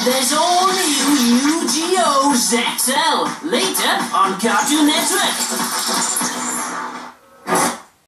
There's all new Yu-Gi-Oh! ZXL, later on Cartoon Network.